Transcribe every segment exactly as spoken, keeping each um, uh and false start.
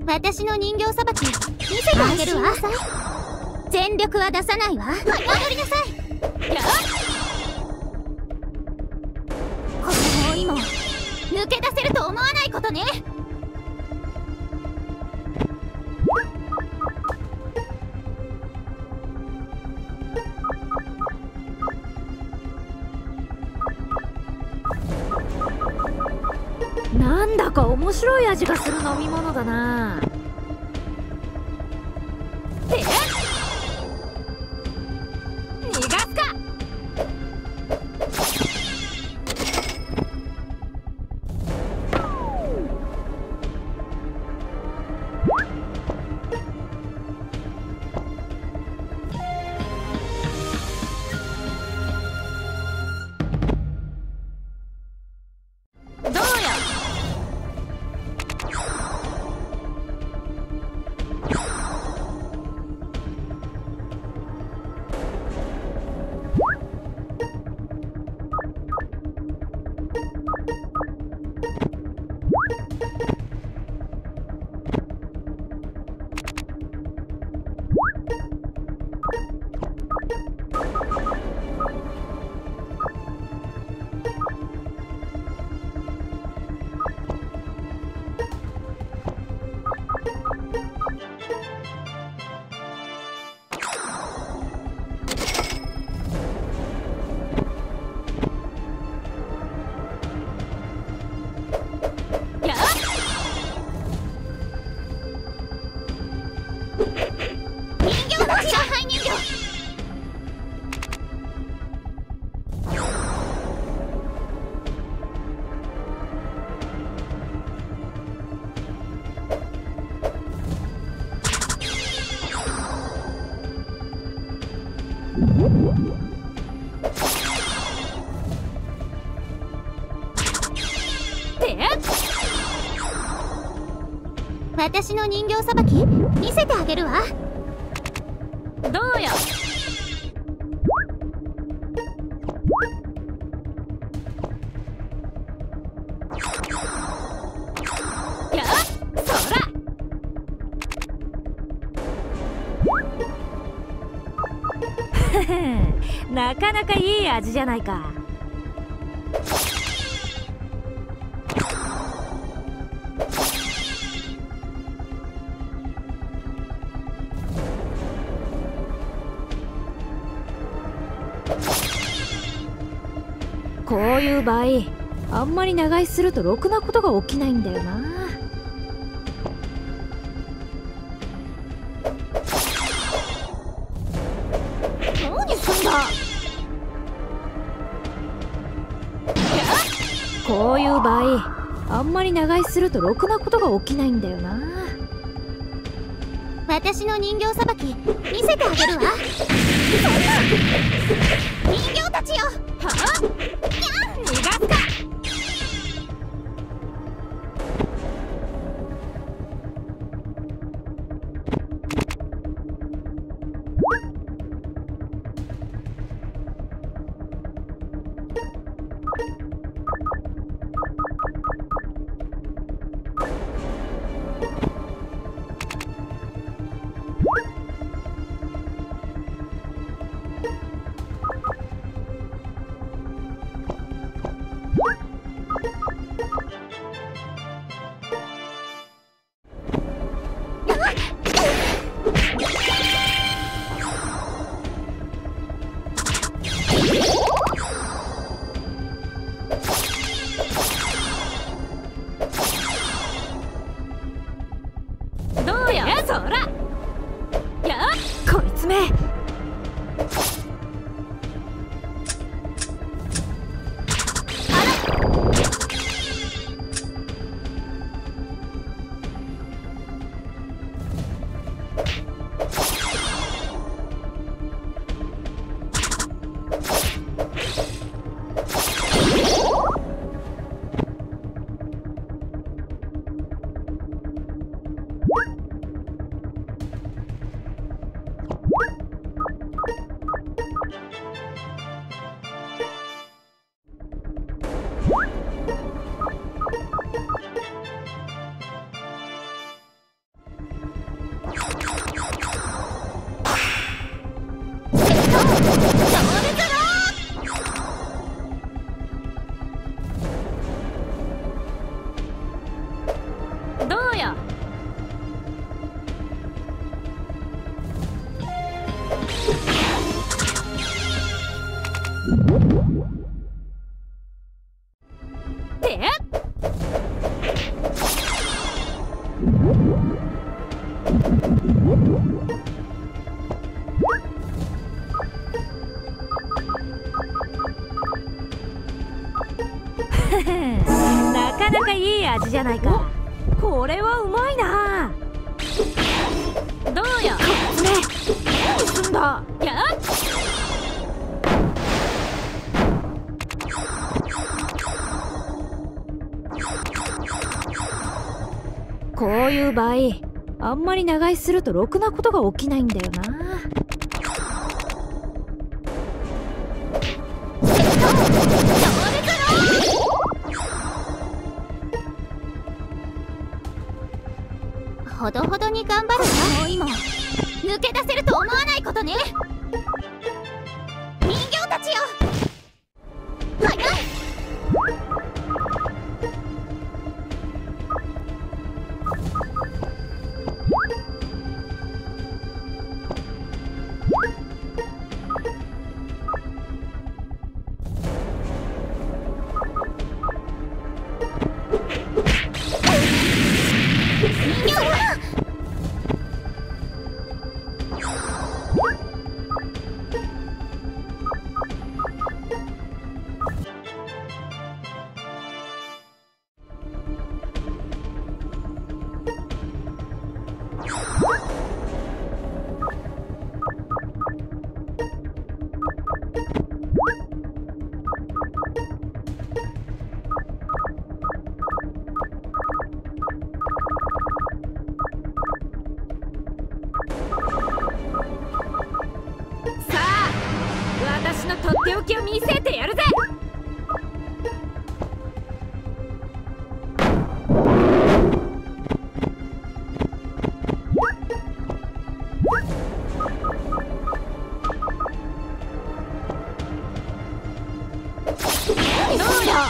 私の人形さばき見せてあげるわ。全力は出さないわ。戻りなさい。やっこの包囲網抜け出せると思わないことね。 なんだか面白い味がする飲み物だな。 で逃がすか。どうよ。私の人形さばき見せてあげるわ。どうよ。やっそら。 なかなかいい味じゃないか。こういう場合あんまり長居するとろくなことが起きないんだよな。 何すんだ。 こういう場合あんまり長居するとろくなことが起きないんだよな。 私の人形さばき見せてあげるわ。人形たちよ。はあ、逃がすか。 てなかなかいい味じゃないか。これはうまいな。どうよ。ね、何すんだ。やっこういう場合、あんまり長居するとろくなことが起きないんだよな。 ほどほどに頑張るわ。もう今抜け出せると思わないことね。人形たちよ、早い。私のとっておきを見せてやるぜ。どうよ。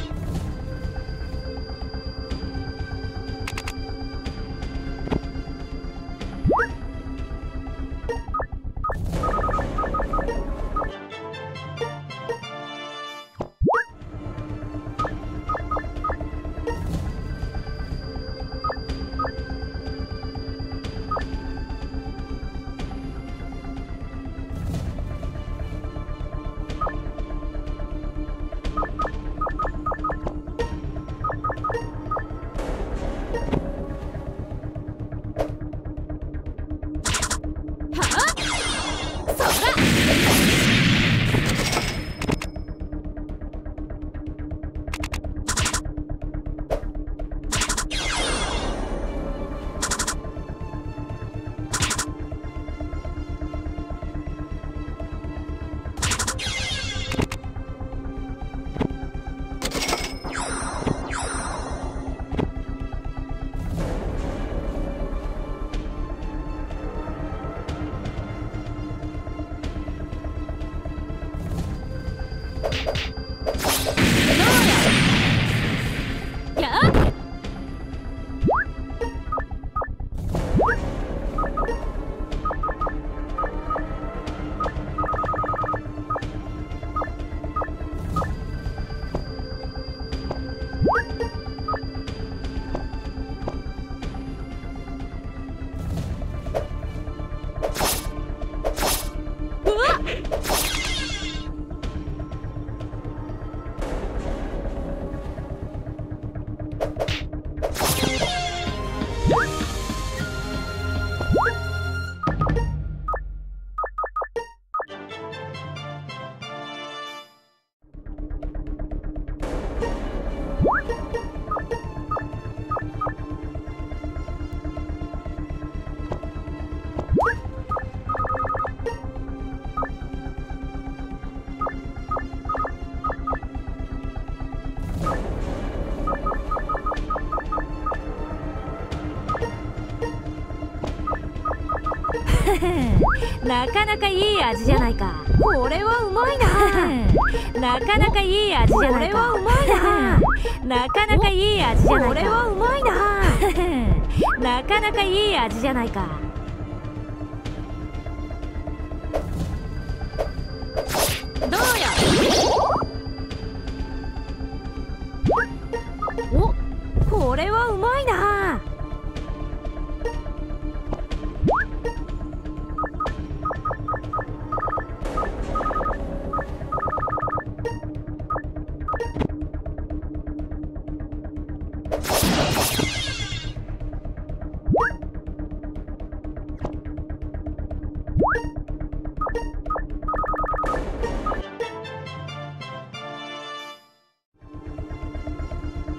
なかなかいい味じゃないか。これはうまいな。なかなかいい味じゃないか。これはうまいな。なかなかいい味じゃないか。これはうまいな。なかなかいい味じゃないか。どうよ。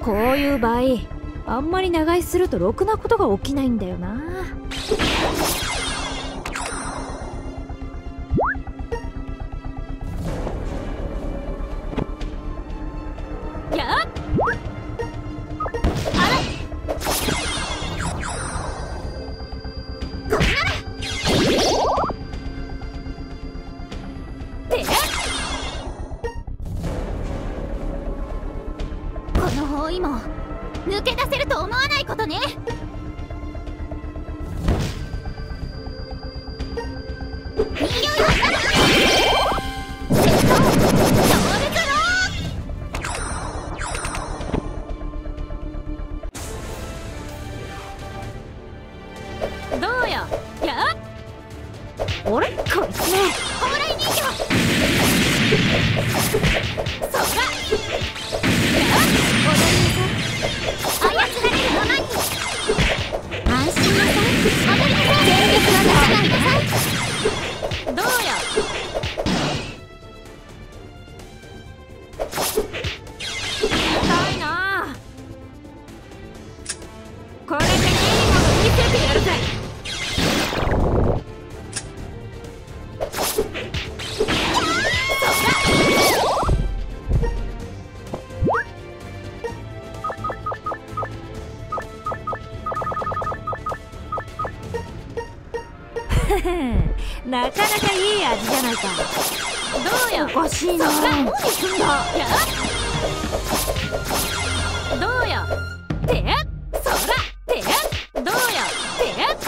こういう場合あんまり長居するとろくなことが起きないんだよな。 抜け出せると思わないことね。どうよ。やっあれこいつね。 蓬莱人形。そら。やっ踊りなさい。操られるままに。安心なさい。踊りなさい。全力は出さないなさい。どうよ。 痛いな。これでゲームを見せてやるぜ。なかなかいい味じゃないか。 どうよ。 おかしいな。 何すんだ。やどうよ。てそらてどうよ。て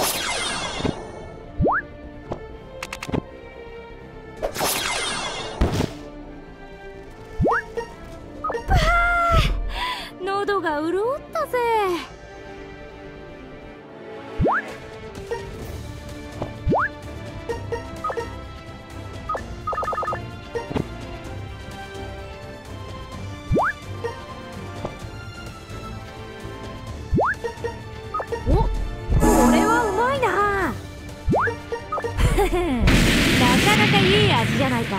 ぱー喉が潤ったぜ。お、これはうまいな。なかなかいい味じゃないか。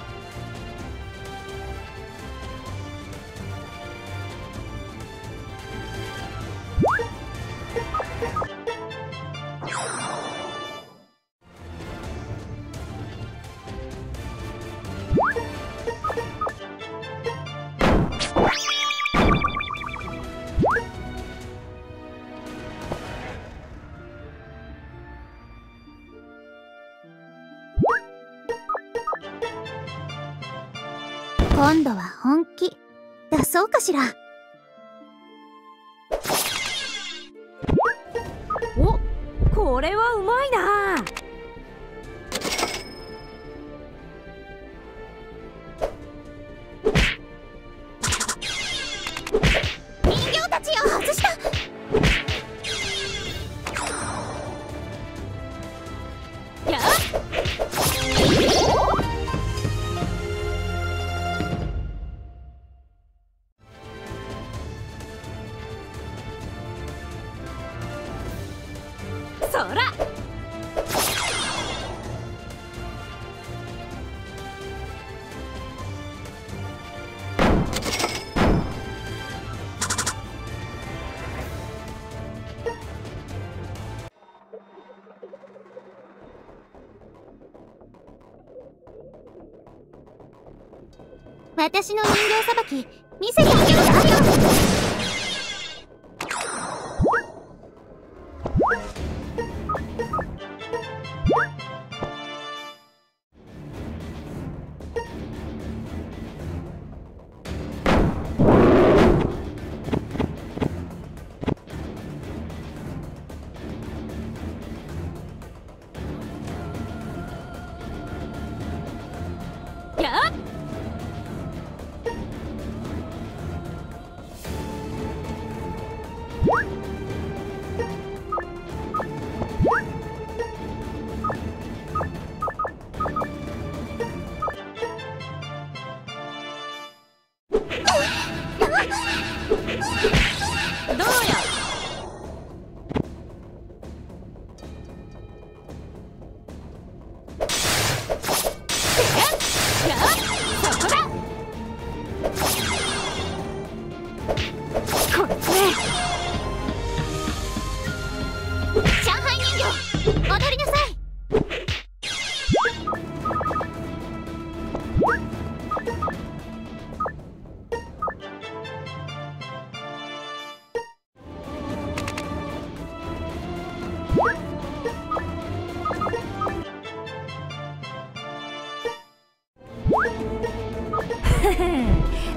今度は本気出そうかしら。 お、これはうまいな。 人形たちを外した。やっそら。私の人形さばき見せてあげるわよ。やっどうよ。やっ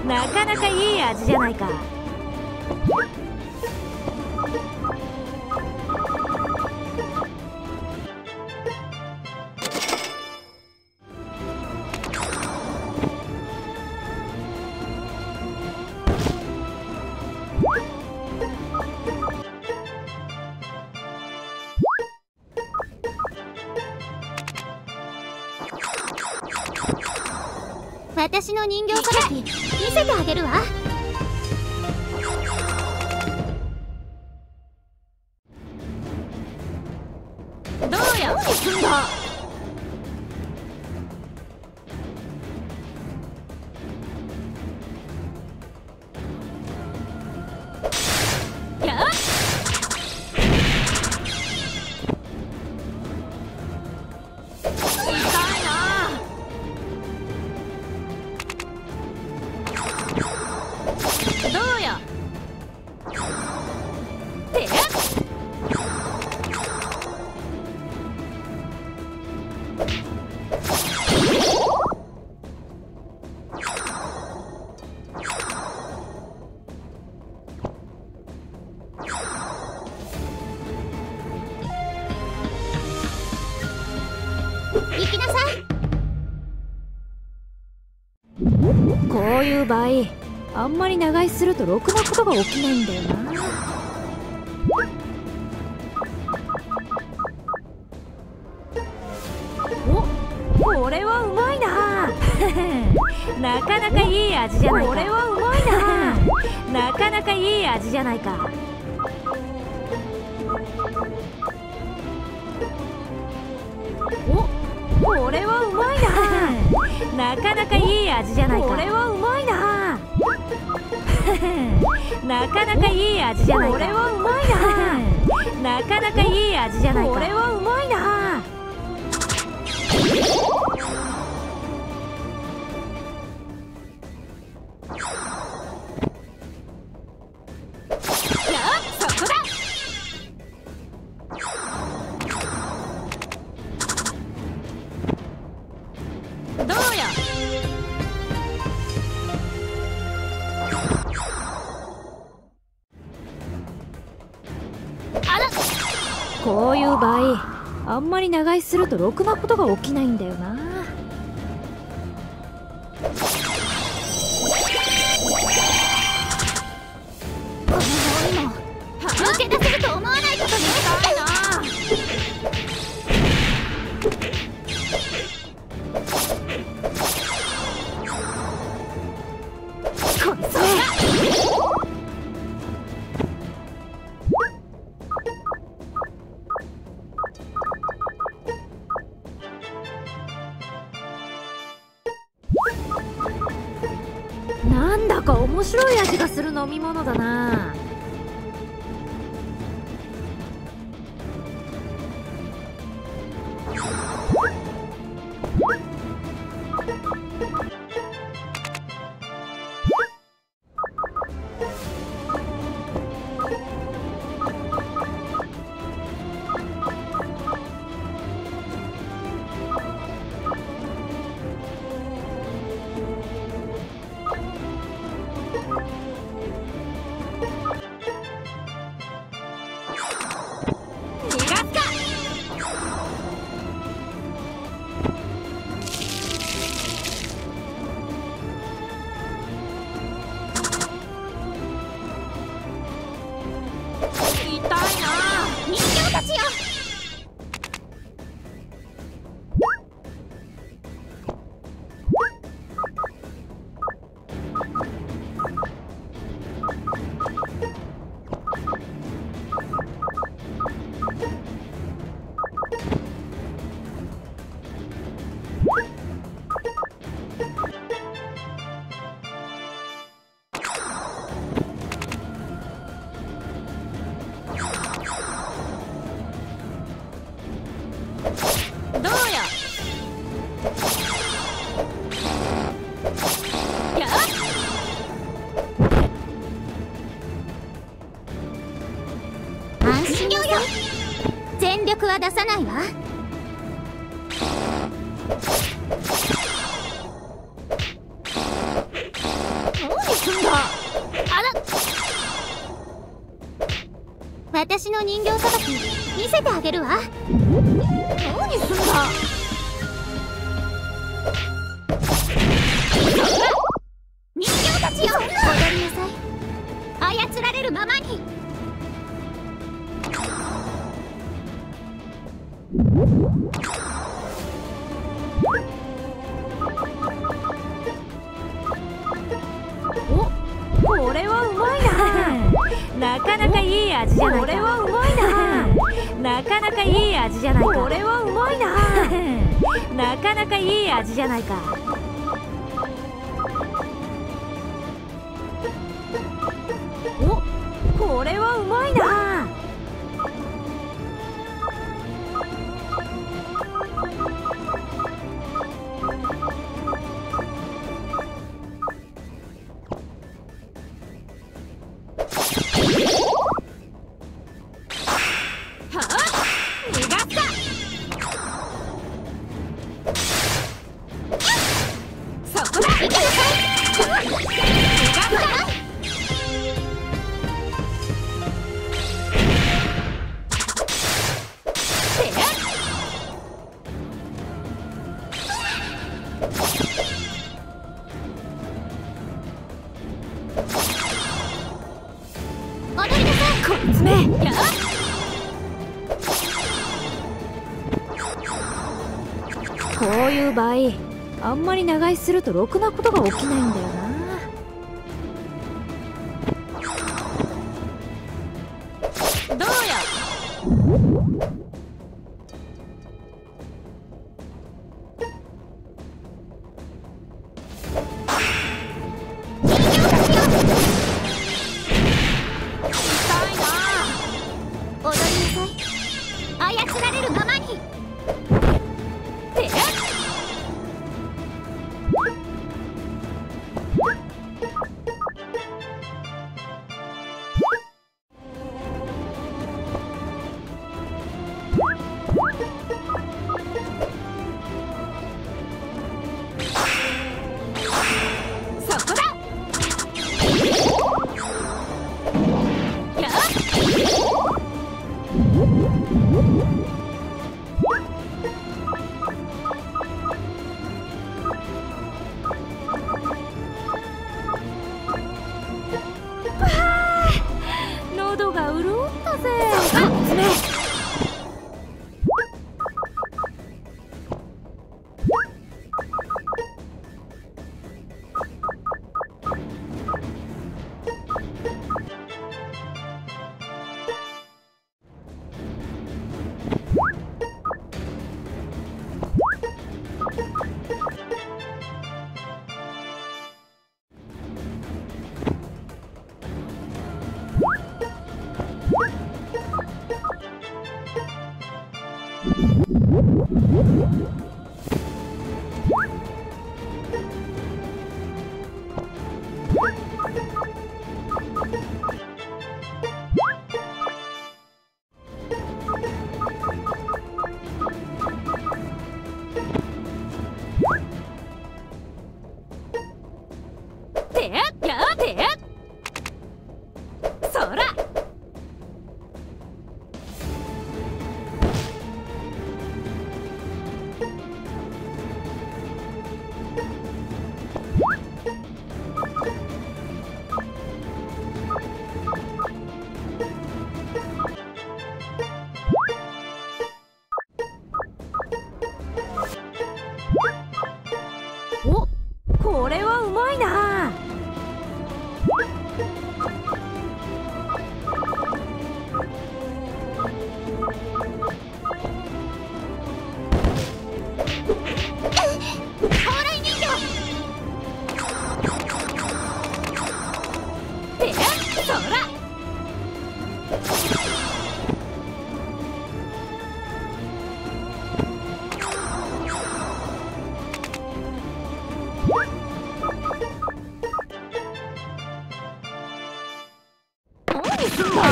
なかなかいい味じゃないか。 私の人形さばき見せてあげるわ。 どうや進んだ。やっ行きなさい。 こういう場合あんまり長居するとろくなことが起きないんだよな。お、これはうまいな。なかなかいい味じゃないか。これはうまいな。なかなかいい味じゃないか。お、これはうまいな。なかなかいい味じゃないか。これはうまいな。なかなかいい味じゃないか。これはうまいな。なかなかいい味じゃないか。これはうまいな。こういう場合あんまり長居するとろくなことが起きないんだよな。 この棒にも抜け出せると思わないことね。こいつなんだか面白い味がする飲み物だな。 全力は出さないわ。おう私の人形さばき見せてあげるわ。 何すんだ。 人形たちよ、踊りなさい。操られるままに。 お、これはうまいな。なかなかいい味じゃないか。これはうまいな。なかなかいい味じゃないか。これはうまいな。なかなかいい味じゃないか。お、これはうまいな。こういう場合、あんまり長居するとろくなことが起きないんだよな。どうや。 操られるままに。そこだ。 喉が潤ったぜ。てやってそら。お、これはうまいな。 蓬莱人形。 てそら。何すんだ。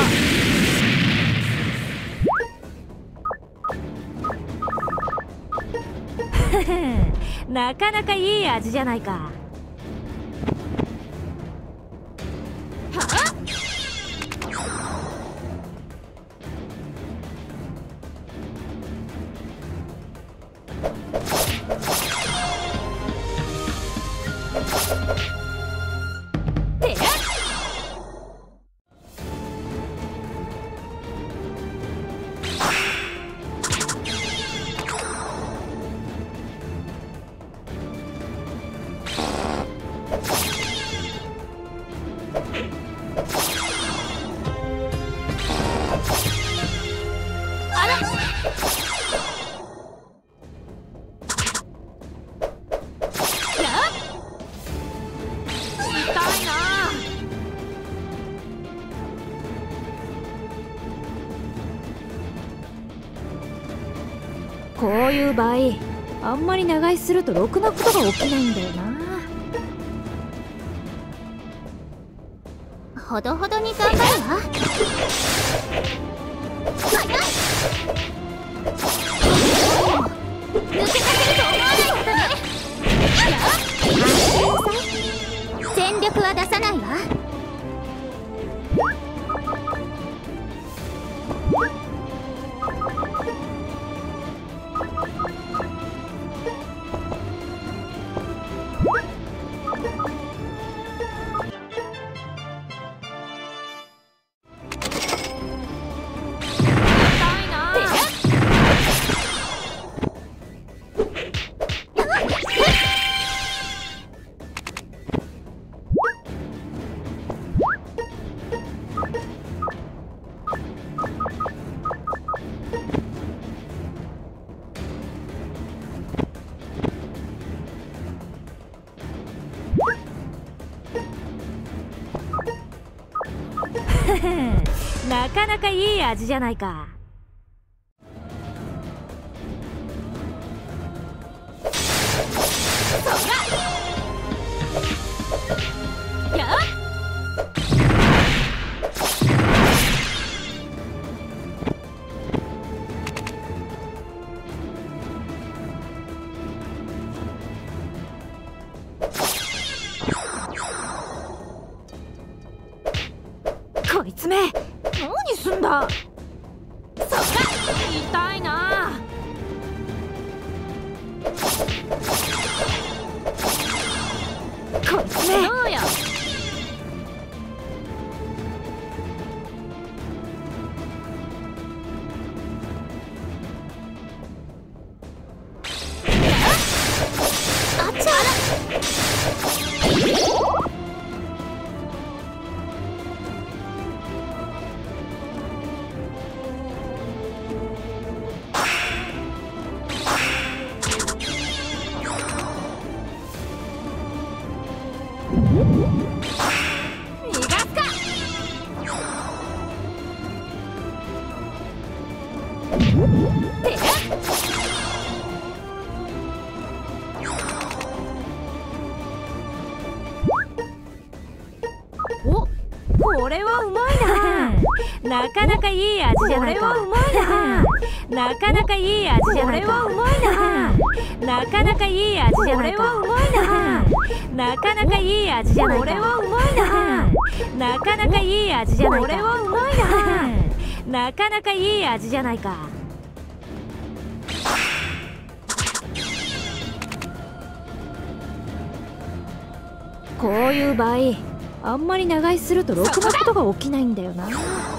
なかなかいい味じゃないか。はあ。 こういう場合あんまり長居するとろくなことが起きないんだよな。 ほどほどに頑張るわ。早い。抜け出せると思わないことね。全力は出さないわ。 なかなかいい味じゃないか。やっこいつめ何すんだ。そっか痛いな。こいつめどうよ。あっちゃ逃がすか。てかお、これはうまいな。なかなかいい味じゃないか。これはうまいな。なかなかいい味じゃないか。これはうまいな。なかなかいい味じゃないか。これはうまいな。なかなかいい味じゃないか。これはうまいな。なかなかいい味じゃないか。これはうまいな。なかなかいい味じゃないか。こういう場合あんまり長居するとろくなことが起きないんだよな。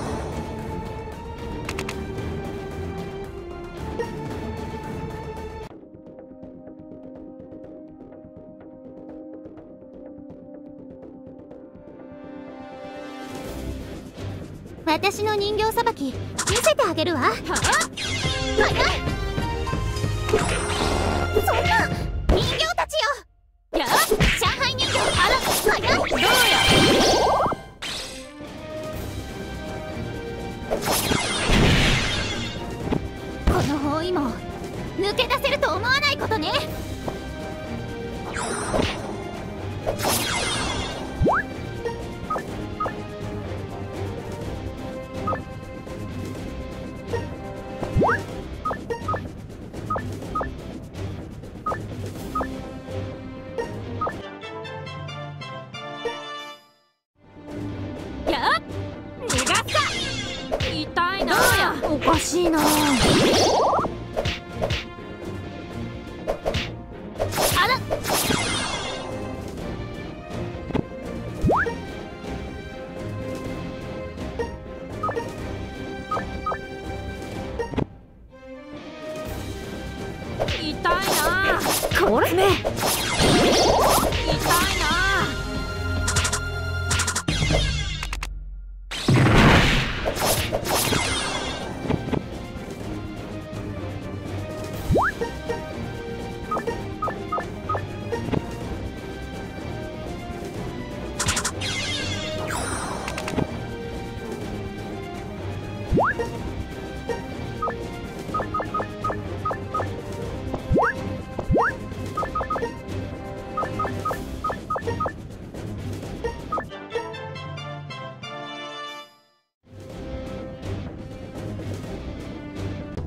私の人形さばき見せてあげるわ。はあ、早い。そんな人形たちよ。やあ、上海人形。あら、早い。どうよ。この包囲網抜け出せると思わないことね。痛いな。おかしいな。あら、痛いな。これね。痛いな。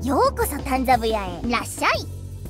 ようこそ丹ザブ屋へいらっしゃい。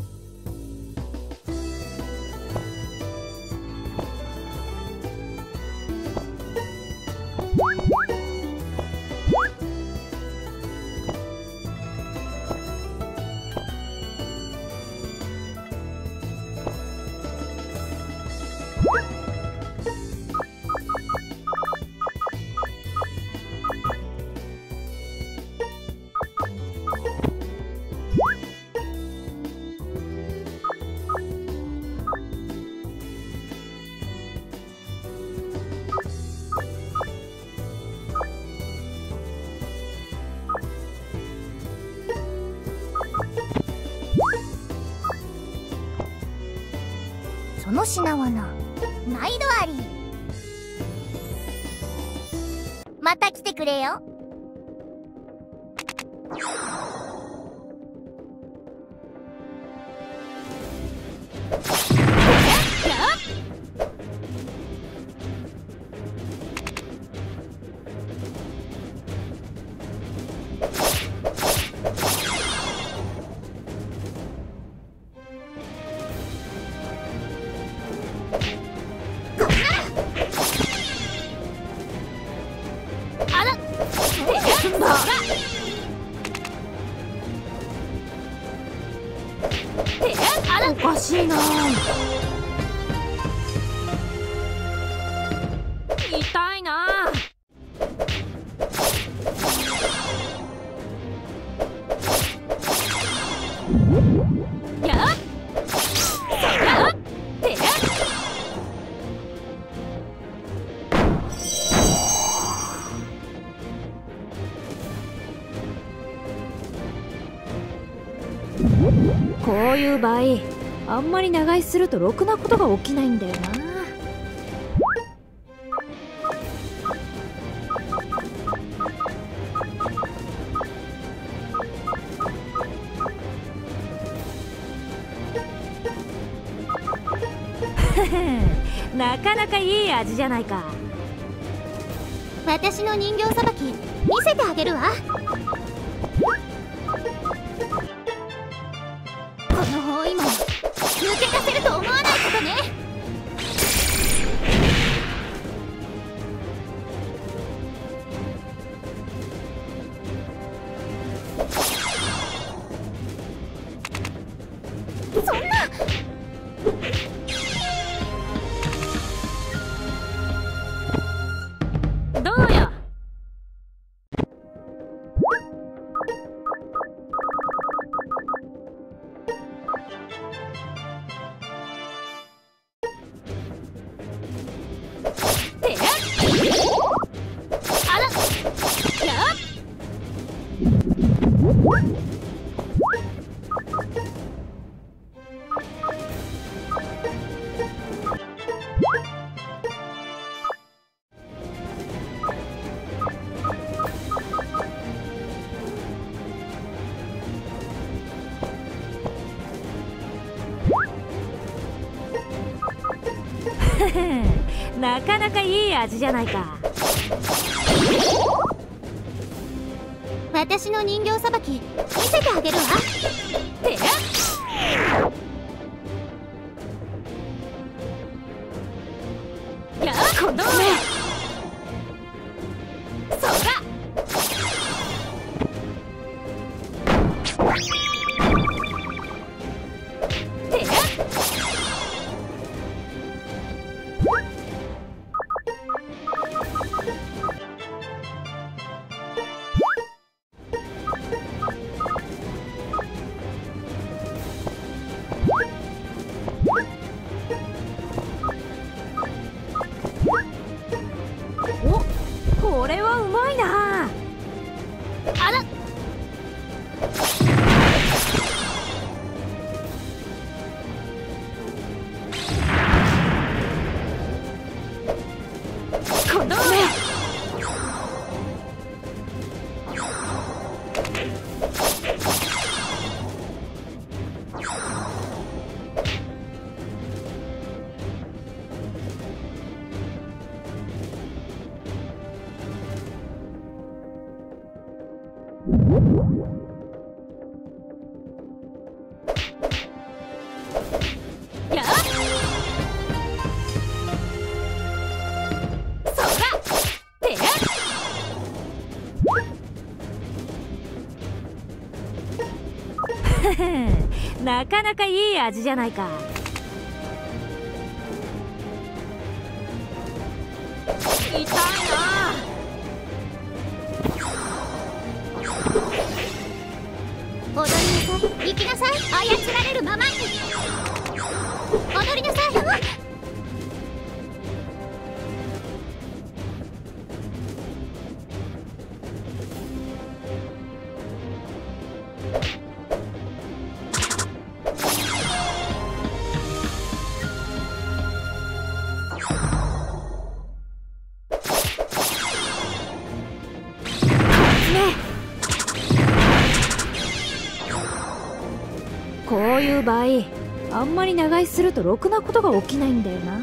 その品はな、毎度あり。また来てくれよ。 おかしいな。痛いな。やっやってやっ。こういう場合、あんまり長居するとろくなことが起きないんだよな。なかなかいい味じゃないか。 私の人形さばき見せてあげるわ。この包囲網抜け出せると思わないことね。そんな。 どうよ。てやっ。あら。やっ。なかなかいい味じゃないか。 私の人形さばき見せてあげるわ。 てやっ。やっこの目。そら。てやっ。お、これはうまいな。あら。この目。 なかなかいい味じゃないか。痛いな。 踊りなさい、行きなさい、操られるままに。踊りなさい。 こういう場合、あんまり長居するとろくなことが起きないんだよな。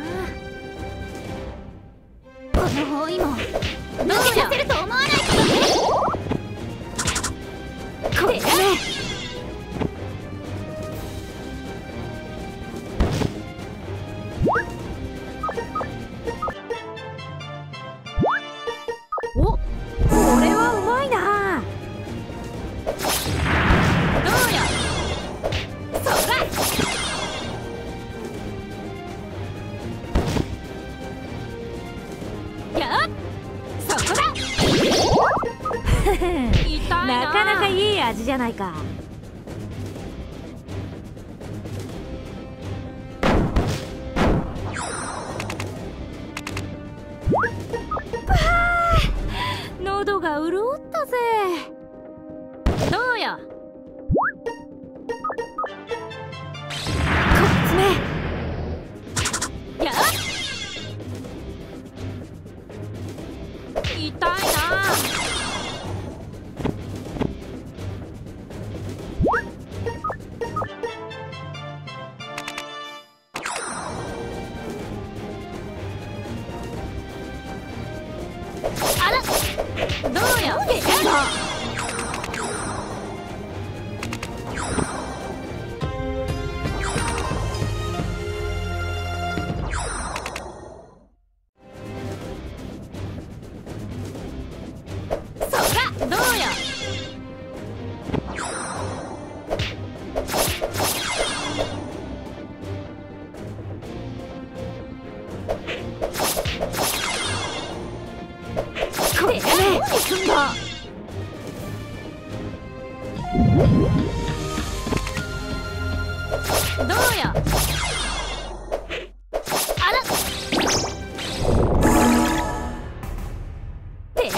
この包囲網抜けさせると思わないことね。 これね。お、これはうまいな。どうや。なかなかいい味じゃないか。喉が潤ったぜ。どうや。こっちね。やっ。痛いな。あら、どうや。そら、どうや。これね。んだ。どうや。あら。て。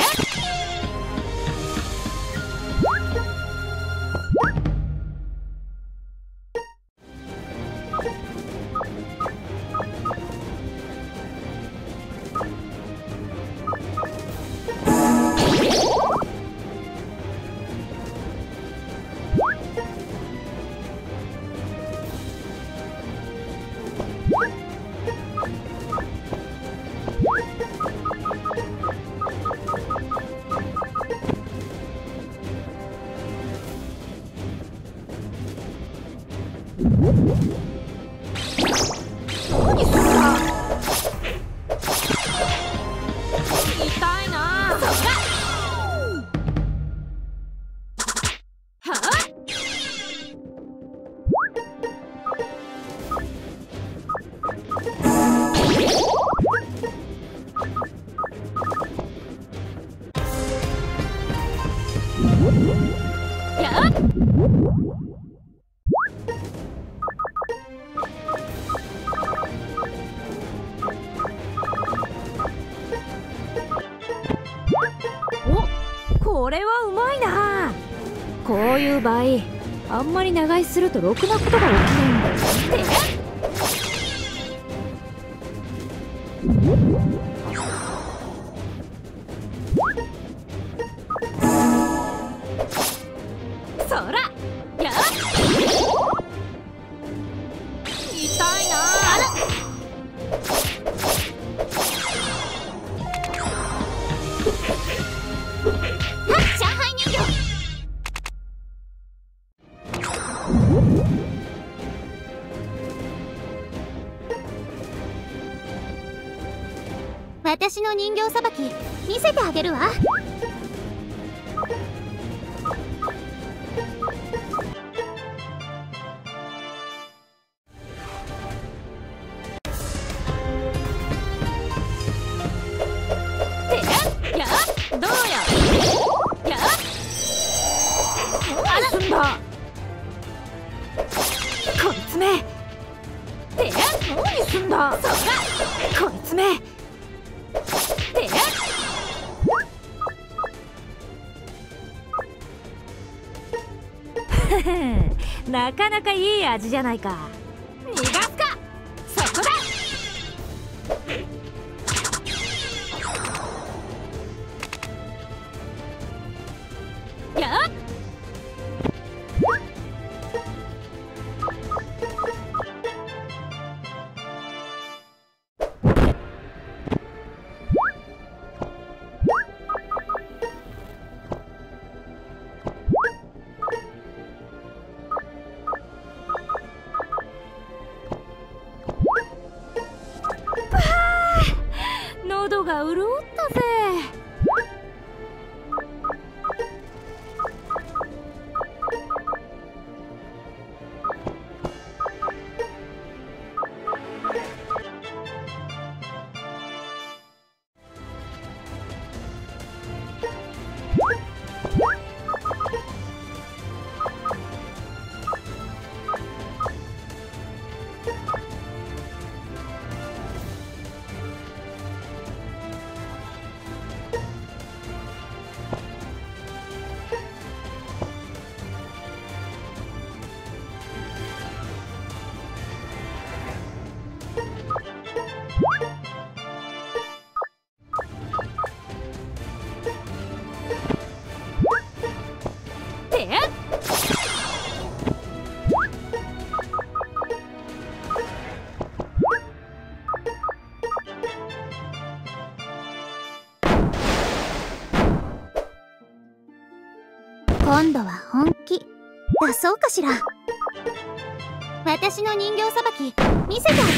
何すんだ。痛いな。そら。はあ。やっ。お、これはうまいな。こういう場合、あんまり長居するとろくなことが起きないんだよ。そら。やっ。痛いな。あら。上海人形。私の人形さばき見せてあげるわ。 つめてやっなかなかいい味じゃないか。逃がすか。そこだ。やっ喉が潤ったぜ。 今度は本気出そうかしら。私の人形さばき見せてあげるわ。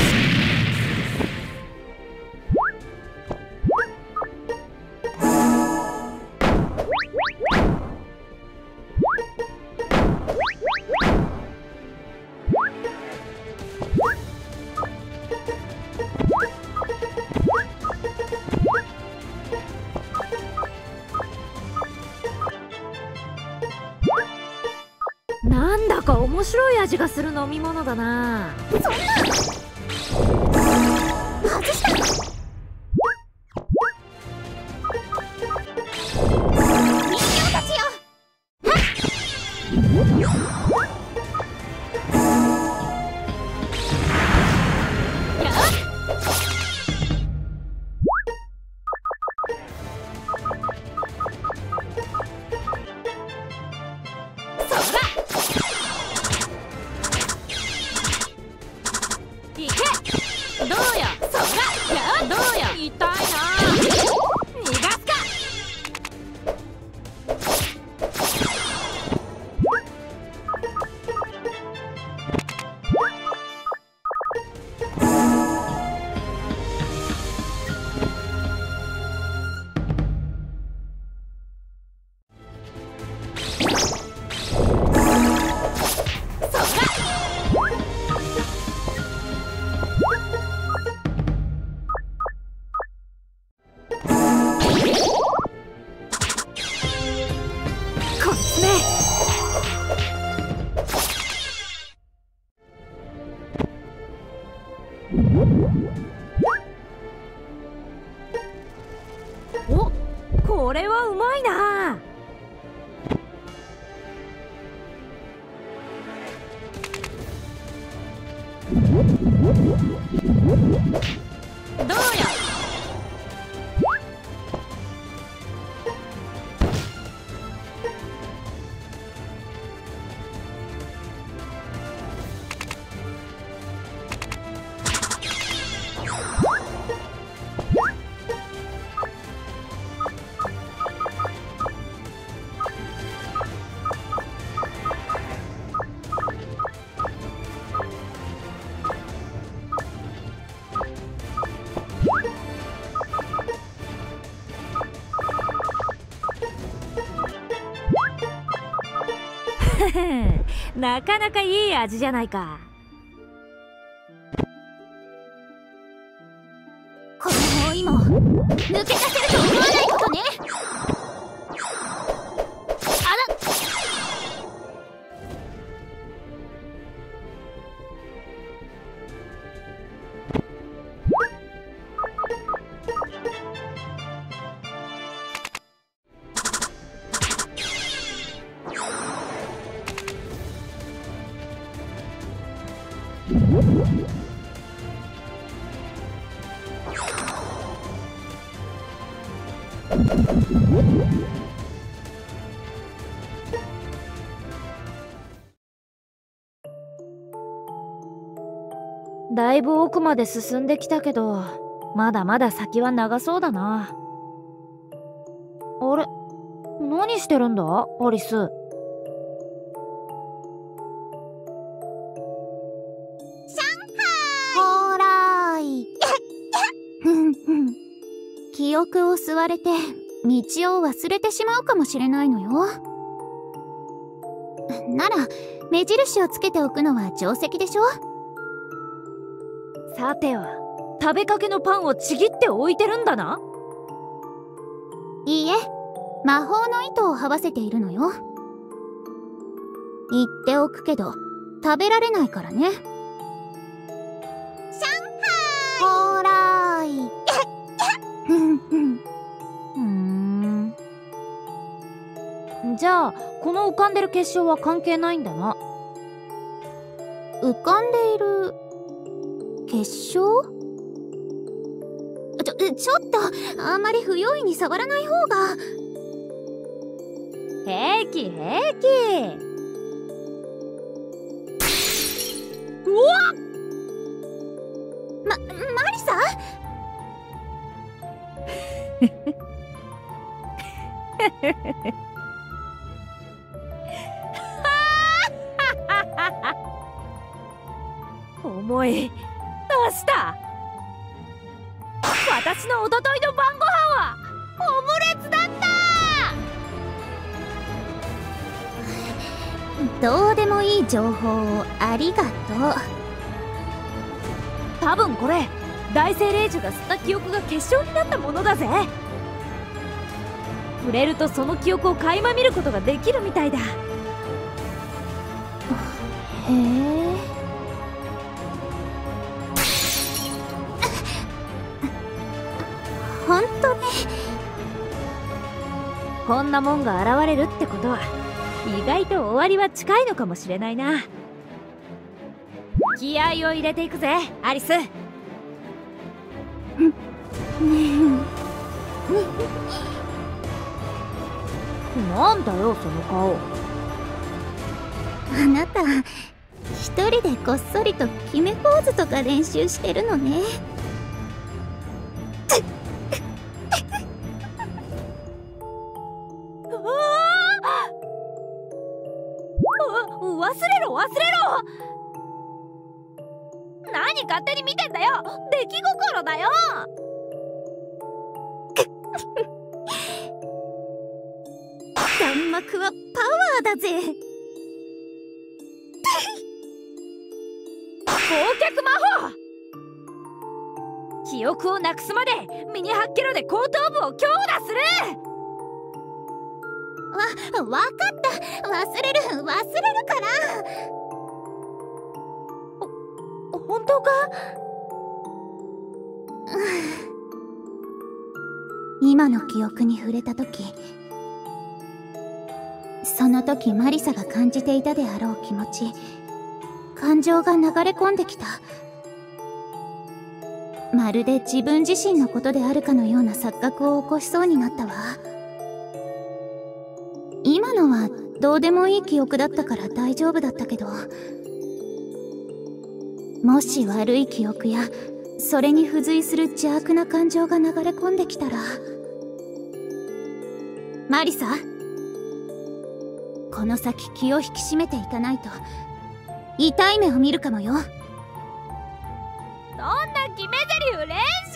なんだか面白い味がする飲み物だな。 そんな外した人形たちよ。 お、これはうまいな。どうや。なかなかいい味じゃないか。 この包囲網抜けさせると思わないことね。あらだいぶ奥まで進んできたけど、まだまだ先は長そうだな。あれ、何してるんだアリス。 ほーらーい記憶を吸われて道を忘れてしまうかもしれないのよ。なら目印をつけておくのは定石でしょ。 さては食べかけのパンをちぎって置いてるんだな。 いいえ、魔法の糸を這わせているのよ。言っておくけど食べられないからね。ほーらーいうーん。じゃあこの浮かんでる結晶は関係ないんだな。 浮かんでいる結晶？ちょ、ちょっとあんまり不用意に触らない方が。 平気平気。うわっ！ ま、マリサ？ 重い。どうした？私のおとといの晩ご飯はオムレツだった。 どうでもいい情報をありがとう。 多分これ大精霊樹が吸った記憶が結晶になったものだぜ。触れるとその記憶を垣間見ることができるみたいだ。へえ。ほんとね。 こんなもんが現れるってことは意外と終わりは近いのかもしれないな。気合を入れていくぜアリス。なんだよその顔。 あなた一人でこっそりと決めポーズとか練習してるのね。 忘れろ忘れろ。何勝手に見てんだよ。出来心だよ。 弾幕はパワーだぜ。 忘却魔法。記憶をなくすまでミニハッケロで後頭部を強打する。 わ、わかった。忘れる忘れるから。 ほ、本当か？ 今の記憶に触れた時、その時マリサが感じていたであろう気持ち、感情が流れ込んできた。まるで自分自身のことであるかのような錯覚を起こしそうになったわ。今のはどうでもいい記憶だったから大丈夫だったけど、もし悪い記憶やそれに付随する邪悪な感情が流れ込んできたら、マリサ、この先気を引き締めていかないと痛い目を見るかもよ。 そんな決め台詞練習